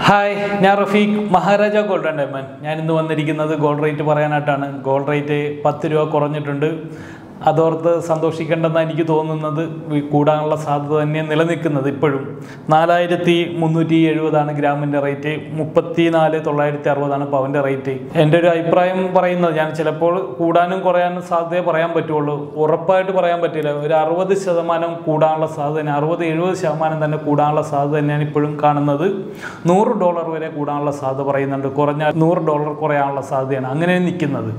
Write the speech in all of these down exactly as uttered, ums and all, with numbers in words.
Hi, I am Rafik, Maharaja Gold Diamonds. I am the gold rate. Gold rate ten രൂപ അതോർത്ത് സന്തോഷിക്കേണ്ടെന്ന് എനിക്ക് തോന്നുന്നത് കൂടാനുള്ള സാധ്യത തന്നെ നിലനിൽക്കുന്നത് ഇപ്പോഴും നാലായിരത്തി മുന്നൂറ്റി എഴുപത് ആണ് ഗ്രാമിന്റെ റേറ്റ് മുപ്പത്തിനാല് തൊള്ളായിരത്തി അറുപത് ആണ് പവന്റെ റേറ്റ് എൻ്റെ ഒരു അഭിപ്രായം പറയുന്നത് ഞാൻ ചിലപ്പോൾ കൂടാനും കുറയാനും സാധ്യത പറയാൻ പറ്റുള്ളൂ ഉറപ്പായിട്ട് പറയാൻ പറ്റില്ല ഒരു അറുപത് ശതമാനം കൂടാനുള്ള സാധ്യത അറുപത് എഴുപത് ശതമാനം തന്നെ കൂടാനുള്ള സാധ്യത തന്നെയാണ് ഇപ്പോഴും കാണുന്നത് നൂറ് ഡോളർ വരെ കൂടാനുള്ള സാധ്യത പറയുന്നുണ്ട് കുറഞ്ഞ നൂറ് ഡോളർ കുറയാനുള്ള സാധ്യതയാണ് അങ്ങനെ നിൽക്കുന്നത്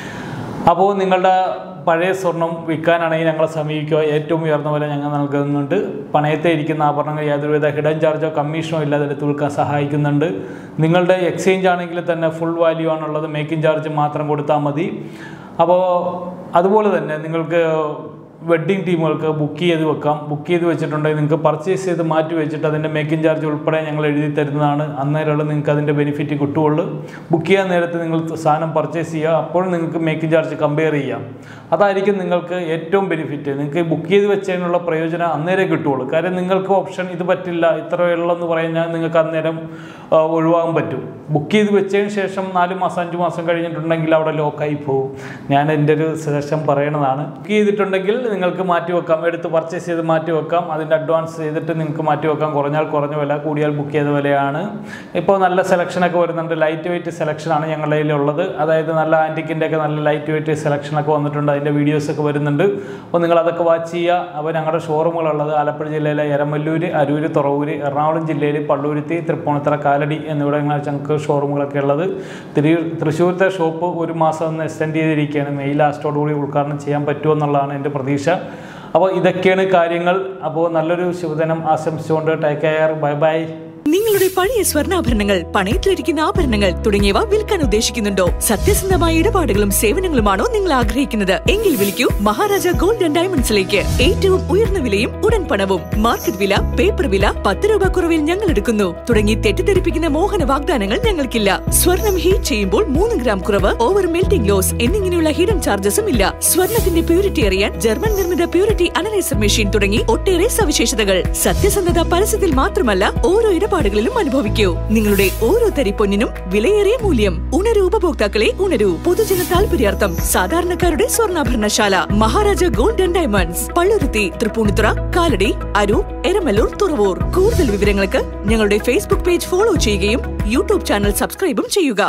അപ്പോൾ നിങ്ങളുടെ പഴയ സ്വർണം വിൽക്കാനാണെങ്കിൽ ഞങ്ങളെ സമീപിക്കുക ഏറ്റവും ഉയർന്ന വില ഞങ്ങൾ നൽകുന്നുണ്ട് പണയത്തെ ഇരിക്കുന്ന ആഭരണങ്ങൾ യാതൊരുവിധ ഹിഡൻ ചാർജോ കമ്മീഷനോ ഇല്ലാതെ എടുത്ത് വിൽക്കാൻ സഹായിക്കുന്നുണ്ട് നിങ്ങളുടെ എക്സ്ചേഞ്ച് ആണെങ്കിൽ തന്നെ ഫുൾ വാല്യൂ ആണുള്ളത് മേക്കിംഗ് ചാർജ് മാത്രം കൊടുത്താൽ മതി അപ്പോൾ അതുപോലെ തന്നെ നിങ്ങൾക്ക് വെഡ്ഡിംഗ് ടീമുകൾക്ക് ബുക്ക് ചെയ്ത് വെക്കാം ബുക്ക് ചെയ്ത് വെച്ചിട്ടുണ്ടെങ്കിൽ നിങ്ങൾക്ക് പർച്ചേസ് ചെയ്ത് മാറ്റി വെച്ചിട്ട് അതിൻ്റെ മേക്കിംഗ് ചാർജ് ഉൾപ്പെടെ ഞങ്ങൾ എഴുതി തരുന്നതാണ് അന്നേരമുള്ള നിങ്ങൾക്ക് അതിൻ്റെ ബെനിഫിറ്റ് കിട്ടുകയുള്ളൂ ബുക്ക് ചെയ്യാൻ നേരത്ത് നിങ്ങൾ സാധനം പർച്ചേസ് ചെയ്യുക അപ്പോൾ നിങ്ങൾക്ക് മേക്കിംഗ് ചാർജ് കമ്പയർ ചെയ്യാം അതായിരിക്കും നിങ്ങൾക്ക് ഏറ്റവും ബെനിഫിറ്റ് നിങ്ങൾക്ക് ബുക്ക് ചെയ്ത് വെച്ചതിനുള്ള പ്രയോജനം അന്നേരം കിട്ടുകയുള്ളൂ കാര്യം നിങ്ങൾക്ക് ഓപ്ഷൻ ഇത് പറ്റില്ല ഇത്ര ഉള്ളതെന്ന് പറഞ്ഞാൽ നിങ്ങൾക്ക് അന്നേരം ഒഴിവാകാൻ പറ്റും ബുക്ക് ചെയ്ത് വെച്ചതിന് ശേഷം നാല് മാസം അഞ്ച് മാസം കഴിഞ്ഞിട്ടുണ്ടെങ്കിൽ അവിടെ ലോക്കായി പോകും ഞാൻ എൻ്റെ ഒരു സജഷൻ പറയണതാണ് ബുക്ക് ചെയ്തിട്ടുണ്ടെങ്കിൽ നിങ്ങൾക്ക് മാറ്റി വെക്കാം എടുത്ത് പർച്ചേസ് ചെയ്ത് മാറ്റി വെക്കാം അതിൻ്റെ അഡ്വാൻസ് ചെയ്തിട്ട് നിങ്ങൾക്ക് മാറ്റി വെക്കാം കുറഞ്ഞാൽ കുറഞ്ഞ വില കൂടിയാൽ ബുക്ക് ചെയ്ത വിലയാണ് ഇപ്പോൾ നല്ല സെലക്ഷനൊക്കെ വരുന്നുണ്ട് ലൈറ്റ് വെയ്റ്റ് സെലക്ഷനാണ് ഞങ്ങളുടെ കയ്യിലുള്ളത് അതായത് നല്ല ആൻറ്റിക്കിൻ്റെ ഒക്കെ നല്ല ലൈറ്റ് വെയ്റ്റ് സെലക്ഷനൊക്കെ വന്നിട്ടുണ്ട് അതിൻ്റെ വീഡിയോസൊക്കെ വരുന്നുണ്ട് അപ്പോൾ നിങ്ങളതൊക്കെ വാച്ച് ചെയ്യുക അപ്പോൾ ഞങ്ങളുടെ ഷോറൂമുകളുള്ളത് ആലപ്പുഴ ജില്ലയിലെ എരമല്ലൂർ അരൂർ തുറവൂർ എറണാകുളം ജില്ലയിൽ പള്ളുരുത്തി തൃപ്പൂണിത്തുറ കാലടി എന്നിവിടങ്ങളിൽ ഞങ്ങൾക്ക് ഷോറൂമുകളൊക്കെ ഉള്ളത് തൃശ്ശൂരത്തെ ഷോപ്പ് ഒരു മാസം ഒന്ന് എക്സ്റ്റെൻഡ് ചെയ്തിരിക്കുകയാണ് മെയ് ലാസ്റ്റോടുകൂടി ഉദ്ഘാടനം ചെയ്യാൻ പറ്റുമെന്നുള്ളതാണ് എൻ്റെ പ്രതീക്ഷ അപ്പോൾ ഇതൊക്കെയാണ് കാര്യങ്ങൾ അപ്പോൾ നല്ലൊരു ശുഭദിനം ആശംസിച്ചുകൊണ്ട് ടേക്ക് കെയർ ബൈ ബൈ നിങ്ങളുടെ പഴയ സ്വർണ്ണാഭരണങ്ങൾ പണയത്തിലിരിക്കുന്ന ആഭരണങ്ങൾ തുടങ്ങിയവ വിൽക്കാൻ ഉദ്ദേശിക്കുന്നുണ്ടോ സത്യസന്ധമായ ഇടപാടുകളും സേവനങ്ങളുമാണോ നിങ്ങൾ ആഗ്രഹിക്കുന്നത് എങ്കിൽ വിളിക്കൂ മഹാരാജ ഗോൾഡ് ആൻഡ് ഡയമണ്ട്സിലേക്ക് ഏറ്റവും ഉയർന്ന വിലയും ഉടൻ പണവും മാർക്കറ്റ് വില പേപ്പർ വില പത്ത് രൂപ കുറവിൽ ഞങ്ങൾ എടുക്കുന്നു തുടങ്ങി തെറ്റിദ്ധരിപ്പിക്കുന്ന മോഹന വാഗ്ദാനങ്ങൾ ഞങ്ങൾക്കില്ല സ്വർണം ഹീറ്റ് ചെയ്യുമ്പോൾ മൂന്ന് ഗ്രാം കുറവ് ഓവർ മെൽറ്റിംഗ് ലോസ് എന്നിങ്ങനെയുള്ള ഹിഡൻ ചാർജസും ഇല്ല സ്വർണത്തിന്റെ പ്യൂരിറ്റി അറിയാൻ ജർമ്മൻ നിർമ്മിത പ്യൂരിറ്റി അനലൈസർ മെഷീൻ തുടങ്ങി ഒട്ടേറെ സവിശേഷതകൾ സത്യസന്ധത പരസ്യത്തിൽ മാത്രമല്ല ഓരോ ഇടപാടുകളിലും അനുഭവിക്കൂ നിങ്ങളുടെ ഓരോ തരി പൊന്നിനും വിലയേറിയ മൂല്യം ഉണരൂ ഉപഭോക്താക്കളെ ഉണരൂ പൊതുജന താല്പര്യാർത്ഥം സാധാരണക്കാരുടെ സ്വർണ്ണാഭരണശാല Maharaja gold and diamonds Palluruthy Tripunithura Kalady Aroor Eramalloor Thuravoor കൂടുതൽ വിവരങ്ങൾക്ക് ഞങ്ങളുടെ ഫേസ്ബുക്ക് പേജ് ഫോളോ ചെയ്യുകയും യൂട്യൂബ് ചാനൽ സബ്സ്ക്രൈബും ചെയ്യുക.